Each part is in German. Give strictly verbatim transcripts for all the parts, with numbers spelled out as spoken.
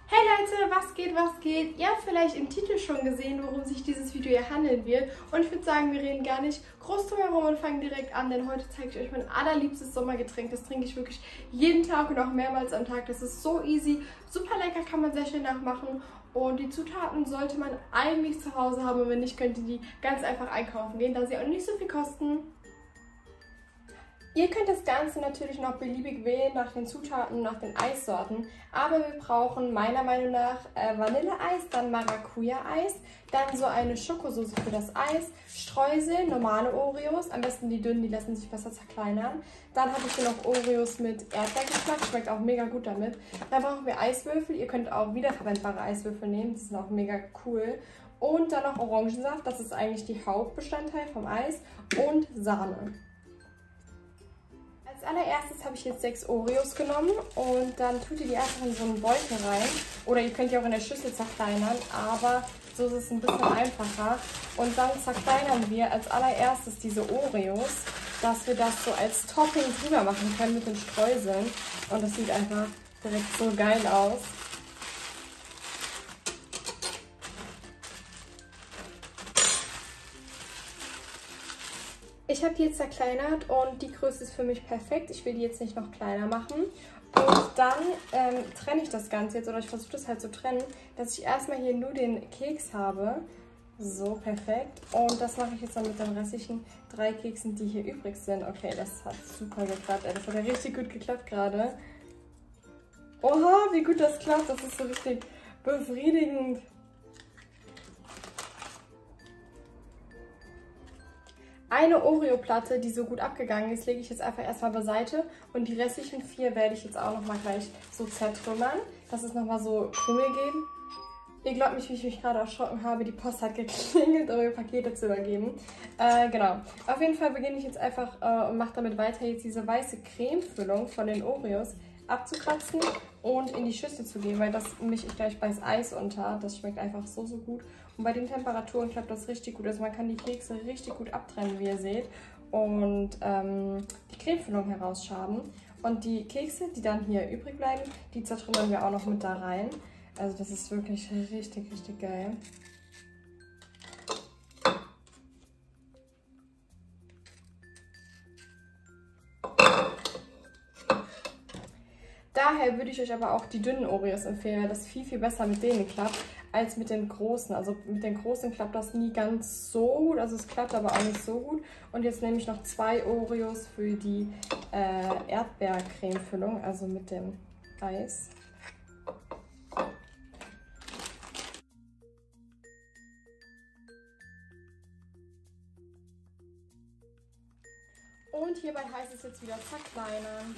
Hey Leute, was geht, was geht? Ihr habt vielleicht im Titel schon gesehen, worum sich dieses Video hier handeln wird. Und ich würde sagen, wir reden gar nicht groß drum herum und fangen direkt an, denn heute zeige ich euch mein allerliebstes Sommergetränk. Das trinke ich wirklich jeden Tag und auch mehrmals am Tag. Das ist so easy, super lecker, kann man sehr schnell nachmachen. Und die Zutaten sollte man eigentlich zu Hause haben und wenn nicht, könnt ihr die ganz einfach einkaufen gehen, da sie auch nicht so viel kosten. Ihr könnt das Ganze natürlich noch beliebig wählen nach den Zutaten und nach den Eissorten, aber wir brauchen meiner Meinung nach äh, Vanilleeis, dann Maracuja-Eis, dann so eine Schokosauce für das Eis, Streusel, normale Oreos, am besten die dünnen, die lassen sich besser zerkleinern. Dann habe ich hier noch Oreos mit Erdbeergeschmack, schmeckt auch mega gut damit. Dann brauchen wir Eiswürfel, ihr könnt auch wiederverwendbare Eiswürfel nehmen, die sind auch mega cool. Und dann noch Orangensaft, das ist eigentlich die Hauptbestandteil vom Eis, und Sahne. Als allererstes habe ich jetzt sechs Oreos genommen und dann tut ihr die einfach in so einen Beutel rein. Oder ihr könnt die auch in der Schüssel zerkleinern, aber so ist es ein bisschen einfacher. Und dann zerkleinern wir als allererstes diese Oreos, dass wir das so als Topping drüber machen können mit den Streuseln. Und das sieht einfach direkt so geil aus. Ich habe die jetzt zerkleinert und die Größe ist für mich perfekt. Ich will die jetzt nicht noch kleiner machen. Und dann ähm, trenne ich das Ganze jetzt, oder ich versuche das halt zu trennen, dass ich erstmal hier nur den Keks habe. So, perfekt. Und das mache ich jetzt dann mit den restlichen drei Keksen, die hier übrig sind. Okay, das hat super geklappt. Ey, das hat ja richtig gut geklappt gerade. Oha, wie gut das klappt. Das ist so richtig befriedigend. Eine Oreo-Platte, die so gut abgegangen ist, lege ich jetzt einfach erstmal beiseite und die restlichen vier werde ich jetzt auch nochmal gleich so zertrümmern, dass es nochmal so Krümel geben. Ihr glaubt nicht, wie ich mich gerade erschrocken habe, die Post hat geklingelt, um ihr Pakete zu übergeben. Äh, genau. Auf jeden Fall beginne ich jetzt einfach äh, und mache damit weiter, jetzt diese weiße Cremefüllung von den Oreos abzukratzen und in die Schüssel zu geben, weil das mische ich gleich bei Eis unter. Das schmeckt einfach so, so gut. Und bei den Temperaturen klappt das richtig gut. Also man kann die Kekse richtig gut abtrennen, wie ihr seht. Und ähm, die Cremefüllung herausschaben. Und die Kekse, die dann hier übrig bleiben, die zertrümmern wir auch noch mit da rein. Also das ist wirklich richtig, richtig geil. Daher würde ich euch aber auch die dünnen Oreos empfehlen, weil das viel, viel besser mit denen klappt, als mit den großen. Also mit den großen klappt das nie ganz so gut, also es klappt aber auch nicht so gut. Und jetzt nehme ich noch zwei Oreos für die äh, Erdbeercremefüllung, also mit dem Eis. Und hierbei heißt es jetzt wieder zerkleinern.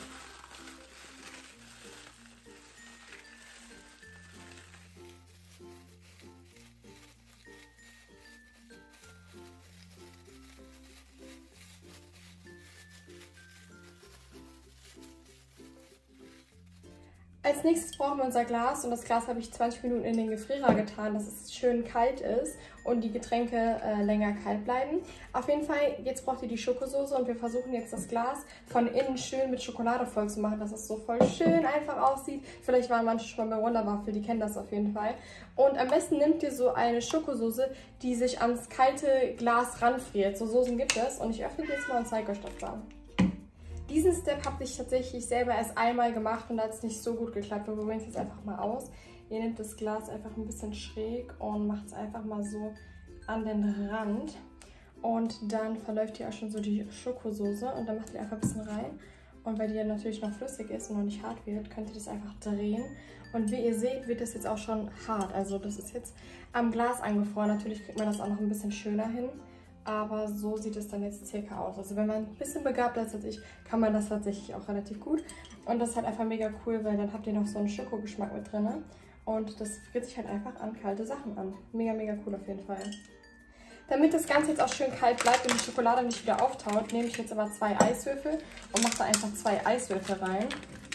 Als nächstes brauchen wir unser Glas und das Glas habe ich zwanzig Minuten in den Gefrierer getan, dass es schön kalt ist und die Getränke äh, länger kalt bleiben. Auf jeden Fall, jetzt braucht ihr die Schokosauce und wir versuchen jetzt das Glas von innen schön mit Schokolade voll zu machen, dass es so voll schön einfach aussieht. Vielleicht waren manche schon mal bei Wonderwaffel, die kennen das auf jeden Fall. Und am besten nehmt ihr so eine Schokosauce, die sich ans kalte Glas ranfriert. So Soßen gibt es und ich öffne die jetzt mal und zeige euch das dann. Diesen Step habe ich tatsächlich selber erst einmal gemacht und da hat es nicht so gut geklappt. Wir probieren es jetzt einfach mal aus. Ihr nehmt das Glas einfach ein bisschen schräg und macht es einfach mal so an den Rand. Und dann verläuft hier auch schon so die Schokosauce und dann macht ihr einfach ein bisschen rein. Und weil die ja natürlich noch flüssig ist und noch nicht hart wird, könnt ihr das einfach drehen. Und wie ihr seht, wird das jetzt auch schon hart. Also das ist jetzt am Glas angefroren. Natürlich kriegt man das auch noch ein bisschen schöner hin. Aber so sieht es dann jetzt circa aus. Also wenn man ein bisschen begabter ist als ich, kann man das tatsächlich auch relativ gut. Und das ist halt einfach mega cool, weil dann habt ihr noch so einen Schokogeschmack mit drin. Und das fühlt sich halt einfach an kalte Sachen an. Mega, mega cool auf jeden Fall. Damit das Ganze jetzt auch schön kalt bleibt und die Schokolade nicht wieder auftaut, nehme ich jetzt aber zwei Eiswürfel und mache da einfach zwei Eiswürfel rein.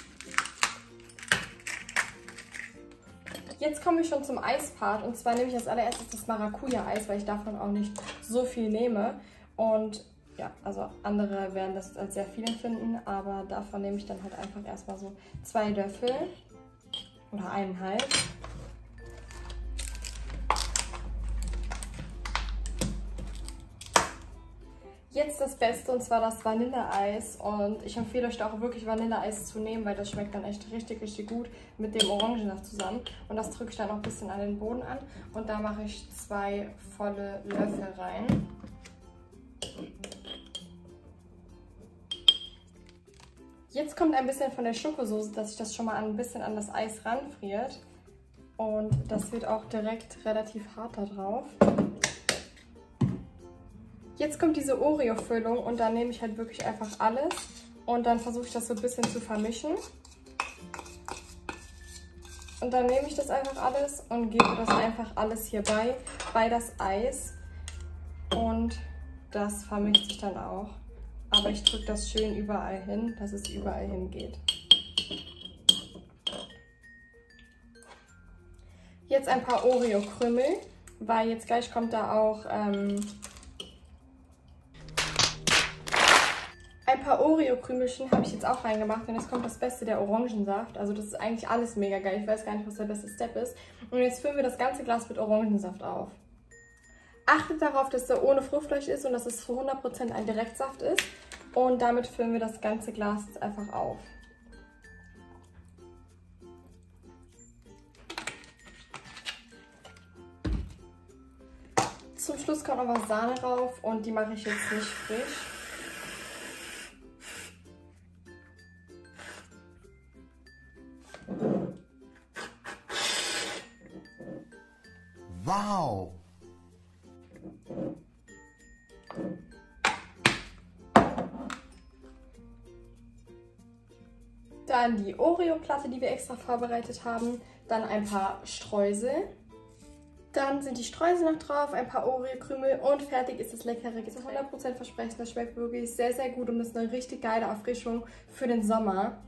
Jetzt kommen wir schon zum Eispart und zwar nehme ich als allererstes das Maracuja-Eis, weil ich davon auch nicht so viel nehme. Und ja, also andere werden das als sehr viel empfinden, aber davon nehme ich dann halt einfach erstmal so zwei Löffel oder eineinhalb. Jetzt das Beste, und zwar das Vanilleeis. Und ich empfehle euch da auch wirklich Vanilleeis zu nehmen, weil das schmeckt dann echt richtig, richtig gut mit dem Orangensaft zusammen. Und das drücke ich dann auch ein bisschen an den Boden an. Und da mache ich zwei volle Löffel rein. Jetzt kommt ein bisschen von der Schokosoße, dass sich das schon mal ein bisschen an das Eis ranfriert. Und das wird auch direkt relativ hart da drauf. Jetzt kommt diese Oreo-Füllung und dann nehme ich halt wirklich einfach alles und dann versuche ich das so ein bisschen zu vermischen. Und dann nehme ich das einfach alles und gebe das einfach alles hierbei, bei das Eis. Und das vermischt sich dann auch. Aber ich drücke das schön überall hin, dass es überall hingeht. Jetzt ein paar Oreo-Krümel, weil jetzt gleich kommt da auch ähm, ein paar Oreo-Krümelchen habe ich jetzt auch reingemacht und jetzt kommt das Beste, der Orangensaft. Also das ist eigentlich alles mega geil. Ich weiß gar nicht, was der beste Step ist. Und jetzt füllen wir das ganze Glas mit Orangensaft auf. Achtet darauf, dass der ohne Fruchtfleisch ist und dass es zu hundert Prozent ein Direktsaft ist. Und damit füllen wir das ganze Glas jetzt einfach auf. Zum Schluss kommt noch was Sahne rauf und die mache ich jetzt nicht frisch. Wow! Dann die Oreo-Platte, die wir extra vorbereitet haben. Dann ein paar Streusel. Dann sind die Streusel noch drauf, ein paar Oreo-Krümel und fertig ist das leckere Getränk. hundert Prozent versprechen, das schmeckt wirklich sehr, sehr gut und ist eine richtig geile Erfrischung für den Sommer.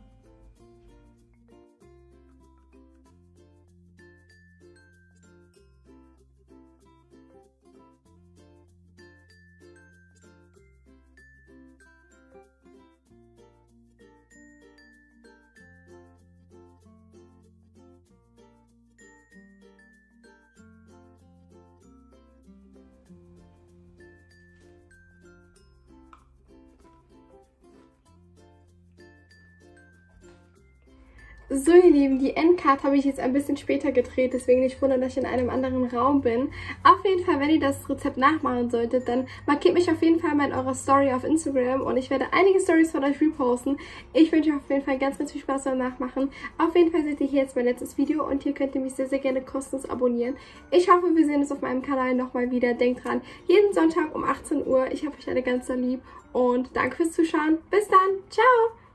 So ihr Lieben, die Endcard habe ich jetzt ein bisschen später gedreht, deswegen nicht wundern, dass ich in einem anderen Raum bin. Auf jeden Fall, wenn ihr das Rezept nachmachen solltet, dann markiert mich auf jeden Fall mal in eurer Story auf Instagram und ich werde einige Stories von euch reposten. Ich wünsche euch auf jeden Fall ganz, ganz viel Spaß beim Nachmachen. Auf jeden Fall seht ihr hier jetzt mein letztes Video und hier könnt ihr mich sehr, sehr gerne kostenlos abonnieren. Ich hoffe, wir sehen uns auf meinem Kanal nochmal wieder. Denkt dran, jeden Sonntag um achtzehn Uhr. Ich habe euch alle ganz so lieb und danke fürs Zuschauen. Bis dann. Ciao!